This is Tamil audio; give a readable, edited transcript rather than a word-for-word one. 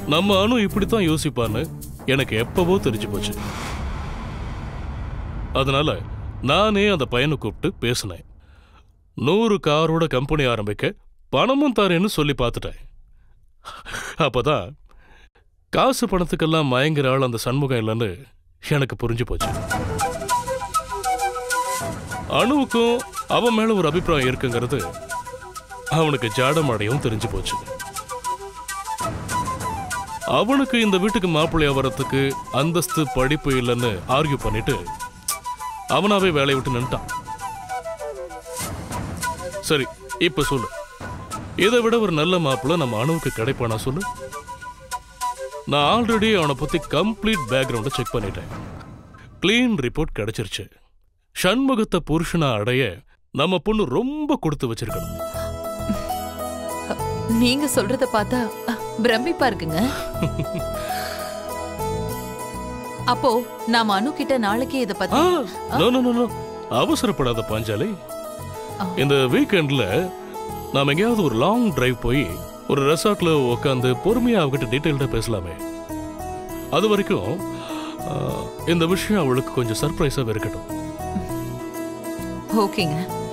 நம்ம அனு இப்படித்தான் யோசிப்பான்னு எனக்கு எப்பவோ தெரிஞ்சு போச்சு. அதனால நானே அந்த பையனை கூப்பிட்டு பேசினேன். 100 காரோட கம்பெனி ஆரம்பிக்க பணமும் தரேன்னு சொல்லி பார்த்துட்டேன். அப்பதான் காசு பணத்துக்கெல்லாம் மயங்குற ஆள் அந்த சண்முகம் இல்லைன்னு எனக்கு புரிஞ்சு போச்சு. அணுவுக்கும் அவன் மேல ஒரு அபிப்பிராயம் இருக்குங்கிறது அவனுக்கு ஜாடமாடையும் தெரிஞ்சு போச்சு. அவனுக்கு இந்த வீட்டுக்கு மாப்பிள்ளையா வரத்துக்கு அந்தஸ்து படிப்பு இல்லைன்னு ஆர்கியூ பண்ணிட்டு அவனாவே வேலையை விட்டு நின்ட்டான். சரி, இப்ப சொல்லு, இதை விட ஒரு நல்ல மாப்பிள்ளை நம்ம அணுவுக்கு கிடைப்பானா சொல்லு? நான் ஆல்ரெடி அவனை பத்தி கம்ப்ளீட் பேக்ரவுண்டை செக் பண்ணிட்டேன். கிளீன் ரிப்போர்ட் கிடைச்சிருச்சு. சண்முகத்தை புருஷனா அடைய நம்ம பொண்ணு ரொம்ப கொடுத்து வச்சிருக்கணும். நீங்க சொல்றத பார்த்தா பிரமிப்பா இருக்குங்க. அப்போ நாம அனு கிட்ட நாளைக்கே இத பத்தி அவசரப்படாத பாஞ்சாலி. இந்த வீக்கெண்ட்ல நாம எங்கேயாவது ஒரு லாங் டிரைவ் போய் ஒரு ரெசார்ட்ல உட்காந்து பொறுமையா அவகிட்ட டீட்டெயில்டா பேசலாமே. அது வரைக்கும் இந்த விஷயம் அவளுக்கு கொஞ்சம் சர்ப்ரைஸா இருக்கட்டும். ஓகேங்க.